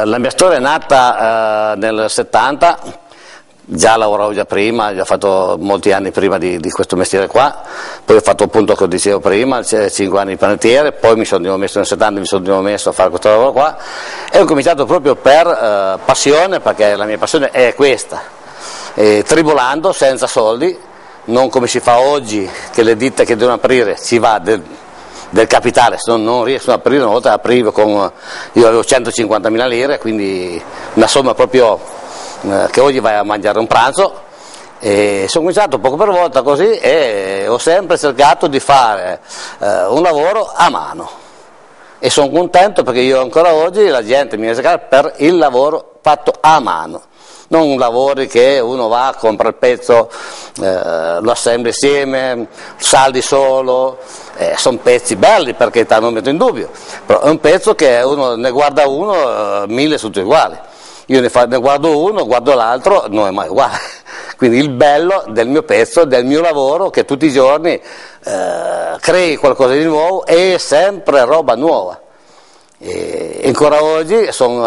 La mia storia è nata nel 70, già lavoravo già prima, già fatto molti anni prima di questo mestiere qua, poi ho fatto appunto, come dicevo prima, 5 anni di panettiere, poi mi sono messo nel 70, mi sono messo a fare questo lavoro qua e ho cominciato proprio per passione, perché la mia passione è questa, tribolando senza soldi, non come si fa oggi che le ditte che devono aprire ci va del capitale, se no non riescono ad aprire. Una volta aprivo io avevo 150.000 lire, quindi una somma proprio che oggi vai a mangiare un pranzo, e sono cominciato poco per volta così e ho sempre cercato di fare un lavoro a mano e sono contento perché io ancora oggi la gente mi viene a cercare per il lavoro fatto a mano. Non lavori che uno va, compra il pezzo, lo assembla insieme, saldi solo, sono pezzi belli perché non metto in dubbio, però è un pezzo che uno ne guarda uno, 1000 tutti uguali, io ne guardo uno, guardo l'altro, non è mai uguale, quindi il bello del mio pezzo, del mio lavoro, che tutti i giorni crei qualcosa di nuovo e sempre roba nuova. E ancora oggi,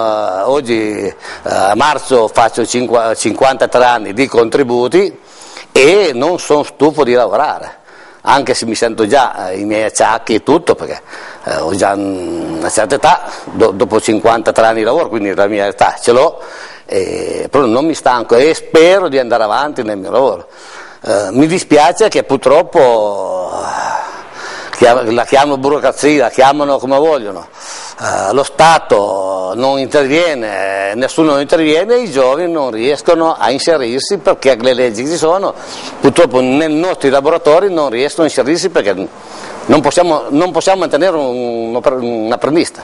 a marzo faccio 53 anni di contributi e non sono stufo di lavorare, anche se mi sento già i miei acciacchi e tutto, perché ho già una certa età, dopo 53 anni di lavoro, quindi la mia età ce l'ho, però non mi stanco e spero di andare avanti nel mio lavoro. Mi dispiace che purtroppo la chiamano burocrazia, la chiamano come vogliono, lo Stato non interviene, nessuno interviene, i giovani non riescono a inserirsi perché le leggi che ci sono, purtroppo nei nostri laboratori non riescono a inserirsi perché non possiamo mantenere un apprendista.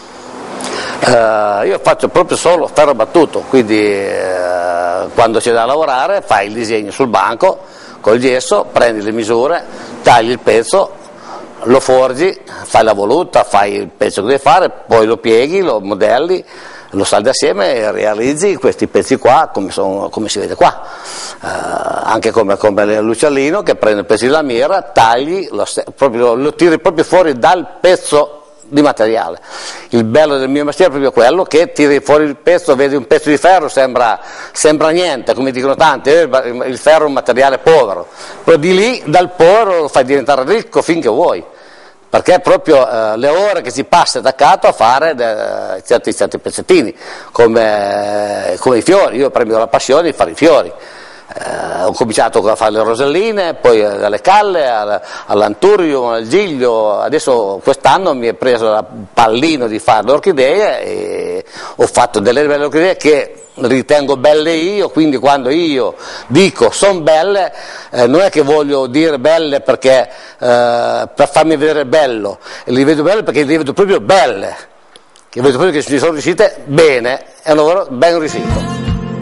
Io faccio proprio solo ferro battuto, quindi quando c'è da lavorare fai il disegno sul banco col gesso, prendi le misure, tagli il pezzo, lo forgi, fai la voluta, fai il pezzo che devi fare, poi lo pieghi, lo modelli, lo saldi assieme e realizzi questi pezzi qua come si vede qua, anche come l'uccellino che prende il pezzo di lamiera, tagli, lo tiri proprio fuori dal pezzo di materiale. Il bello del mio mestiere è proprio quello che tiri fuori il pezzo, vedi un pezzo di ferro, sembra niente, come dicono tanti, il ferro è un materiale povero, però di lì dal povero lo fai diventare ricco finché vuoi, perché è proprio le ore che si passa attaccato a fare certi pezzettini, come i fiori. Io ho preso la passione di fare i fiori. Ho cominciato a fare le roselline, poi dalle calle all'anturium, al giglio, adesso quest'anno mi è preso il pallino di fare le orchidee e ho fatto delle belle orchidee che ritengo belle io, quindi quando io dico sono belle non è che voglio dire belle perché per farmi vedere bello, li vedo belle perché li vedo proprio belle, che vedo proprio che ci sono riuscite bene, è un lavoro ben riuscito.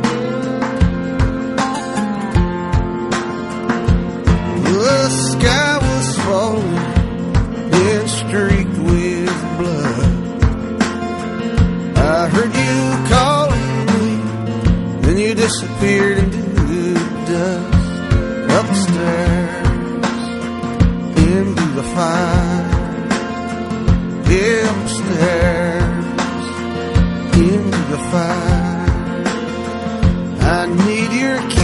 The sky was falling and streaked with blood. I heard you calling me, then you disappeared into the dust. Upstairs, into the fire. Upstairs, into the fire. I need your kiss.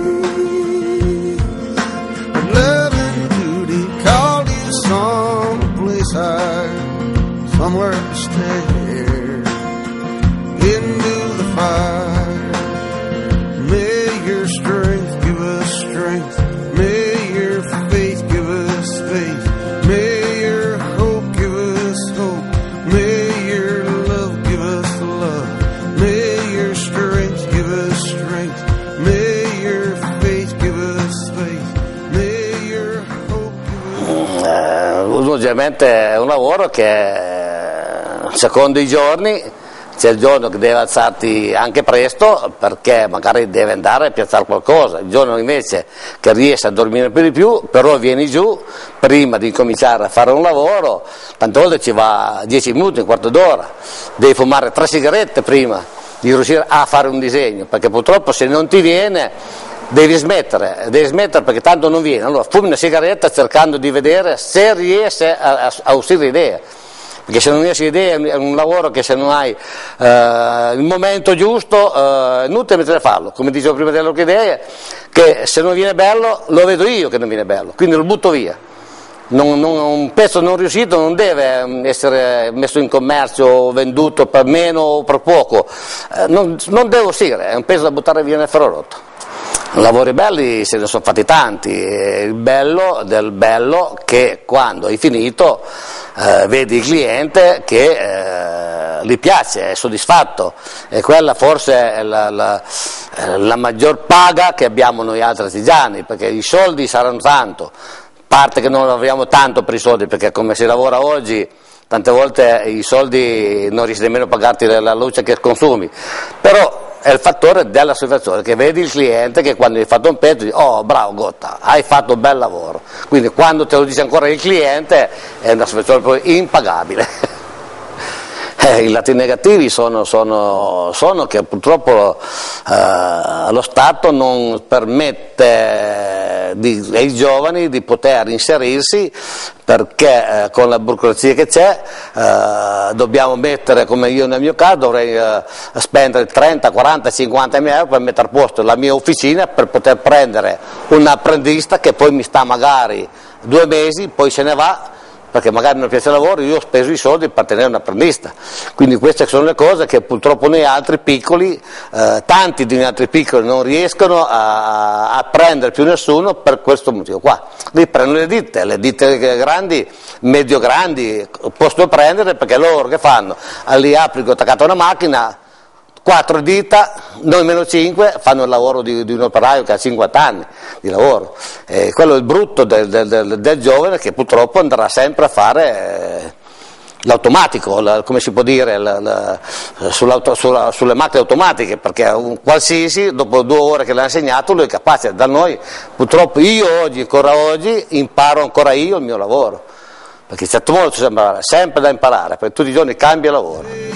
Somewhere to stare into the fire. May your strength give us strength. May your faith give us faith. May your hope give us hope. May your love give us love. May your strength give us strength. May your faith give us faith. May your hope give us Ovviamente è un lavoro che secondo i giorni, c'è il giorno che deve alzarti anche presto perché magari deve andare a piazzare qualcosa, il giorno invece che riesce a dormire più di più, però vieni giù prima di cominciare a fare un lavoro, tante volte ci va 10 minuti, un quarto d'ora, devi fumare 3 sigarette prima di riuscire a fare un disegno, perché purtroppo se non ti viene devi smettere perché tanto non viene, allora fumi una sigaretta cercando di vedere se riesce a uscire l'idea. perché se non riesci idea è un lavoro che se non hai il momento giusto è inutile mettere a farlo, come dicevo prima delle orchidee, che se non viene bello lo vedo io che non viene bello, quindi lo butto via. Un pezzo non riuscito non deve essere messo in commercio o venduto per meno o per poco, non deve uscire, è un pezzo da buttare via nel ferro rotto. Lavori belli se ne sono fatti tanti, il bello del bello che quando hai finito vedi il cliente che gli piace, è soddisfatto, e quella forse è la maggior paga che abbiamo noi altri artigiani, perché i soldi saranno tanto, parte che non lavoriamo tanto per i soldi, perché come si lavora oggi tante volte i soldi non riesci nemmeno a pagarti la luce che consumi, però è il fattore della soddisfazione, che vedi il cliente che quando hai fatto un pezzo dici oh bravo Gotta, hai fatto un bel lavoro, quindi quando te lo dice ancora il cliente è una soddisfazione proprio impagabile. I lati negativi sono che purtroppo lo Stato non permette ai giovani di poter inserirsi, perché con la burocrazia che c'è dobbiamo mettere, come io nel mio caso dovrei spendere 30, 40, 50 mila euro per mettere a posto la mia officina per poter prendere un apprendista che poi mi sta magari 2 mesi, poi se ne va, perché magari non piace il lavoro, io ho speso i soldi per tenere un apprendista. Quindi queste sono le cose che purtroppo noi altri piccoli, tanti di noi altri piccoli non riescono a prendere più nessuno per questo motivo qua. Li prendono le ditte grandi, medio grandi, possono prendere perché loro che fanno? Lì applico attaccato a una macchina, 4 dita, noi meno 5, fanno il lavoro di un operaio che ha 50 anni di lavoro. Quello è il brutto del giovane, che purtroppo andrà sempre a fare l'automatico, come si può dire, sulle macchine automatiche, perché un qualsiasi, dopo 2 ore che l'ha insegnato, lui è capace. Da noi purtroppo io ancora oggi imparo ancora io il mio lavoro, perché in certo modo c'è sempre da imparare, perché tutti i giorni cambia lavoro.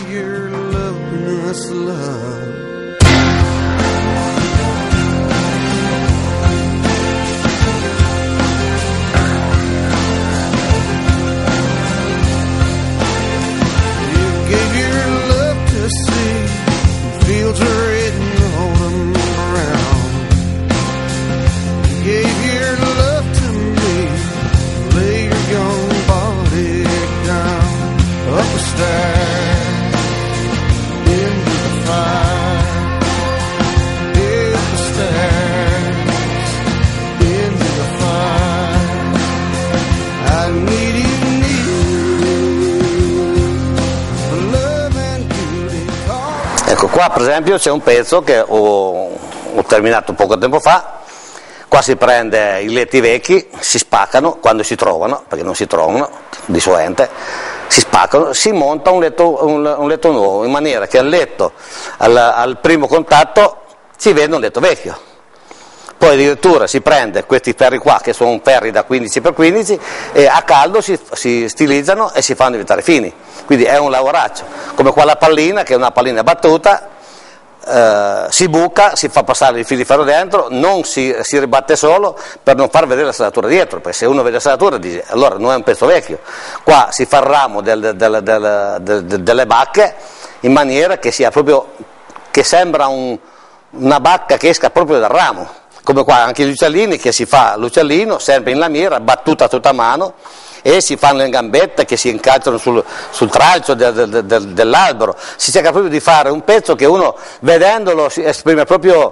Ecco, qua per esempio c'è un pezzo che ho terminato poco tempo fa. Qua si prende i letti vecchi, si spaccano quando si trovano, perché non si trovano di solente, si spaccano, si monta un letto nuovo, in maniera che al letto, al primo contatto, si vede un letto vecchio. Poi addirittura si prende questi ferri qua, che sono ferri da 15x15, e a caldo si stilizzano e si fanno diventare fini. Quindi è un lavoraccio. Come qua la pallina, che è una pallina battuta, si buca, si fa passare il filo di ferro dentro, non si ribatte solo per non far vedere la salatura dietro, perché se uno vede la salatura dice allora non è un pezzo vecchio. Qua si fa il ramo delle bacche in maniera che sia proprio, che sembra una bacca che esca proprio dal ramo. Come qua anche gli uccellini, che si fa l'uccellino sempre in lamiera, battuta tutta a mano, e si fanno le gambette che si incalzano sul tralcio dell'albero. Si cerca proprio di fare un pezzo che uno vedendolo si esprime proprio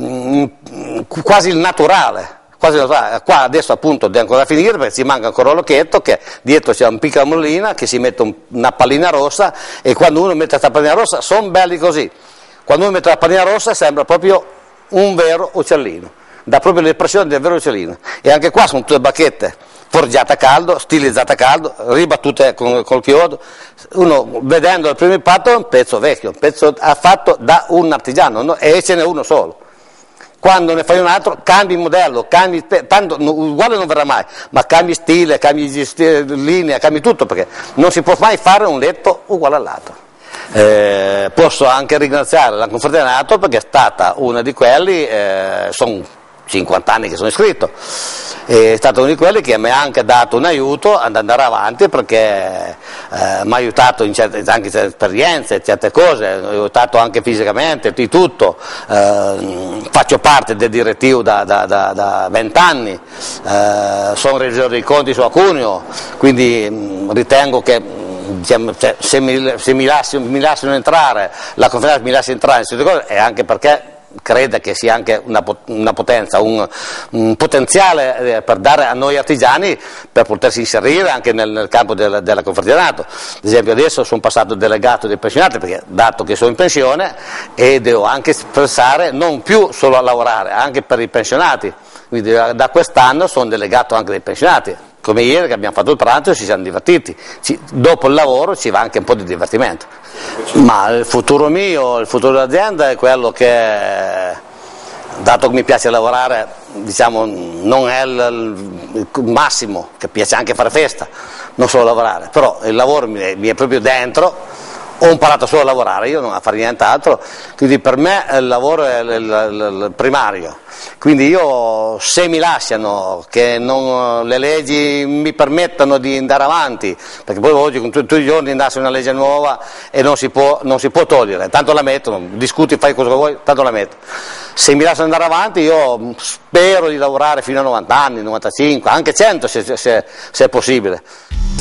quasi il naturale. Qua adesso appunto deve ancora finire, perché ci manca ancora l'occhetto, che dietro c'è un piccola mollina che si mette una pallina rossa, e quando uno mette questa pallina rossa sono belli così. Quando uno mette la pallina rossa sembra proprio un vero uccellino, dà proprio l'impressione del vero uccellino. E anche qua sono tutte bacchette forgiate a caldo, stilizzate a caldo, ribattute col chiodo. Uno vedendo il primo impatto è un pezzo vecchio, un pezzo fatto da un artigiano, no? E ce n'è uno solo. Quando ne fai un altro cambi modello, tanto uguale non verrà mai, ma cambi stile, cambi linea, cambi tutto, perché non si può mai fare un letto uguale all'altro. Posso anche ringraziare la Confartigianato, perché è stata una di quelli, sono 50 anni che sono iscritto, è stato uno di quelli che mi ha anche dato un aiuto ad andare avanti, perché mi ha aiutato in certe, anche certe esperienze, certe cose, mi ha aiutato anche fisicamente, di tutto. Faccio parte del direttivo da 20 anni, sono revisore dei conti su Acuneo, quindi ritengo che diciamo, cioè, se mi lasciano entrare, la Confederazione mi lascia entrare in queste cose, è anche perché crede che sia anche una potenza, un potenziale per dare a noi artigiani per potersi inserire anche nel campo della Confederanato. Ad esempio adesso sono passato delegato dei pensionati, perché dato che sono in pensione e devo anche pensare non più solo a lavorare, anche per i pensionati, quindi da quest'anno sono delegato anche dei pensionati. Come ieri che abbiamo fatto il pranzo e ci siamo divertiti, dopo il lavoro ci va anche un po' di divertimento. Ma il futuro mio, il futuro dell'azienda è quello che, dato che mi piace lavorare, diciamo, non è il massimo, che piace anche fare festa, non solo lavorare, però il lavoro mi è proprio dentro. Ho imparato solo a lavorare, io non a fare nient'altro, quindi per me il lavoro è il primario. Quindi io, se mi lasciano, che le leggi mi permettano di andare avanti, perché poi oggi con tutti i giorni nasce una legge nuova e non si può togliere, tanto la mettono, discuti, fai cosa vuoi, tanto la metto. Se mi lasciano andare avanti io spero di lavorare fino a 90 anni, 95, anche 100 se è possibile.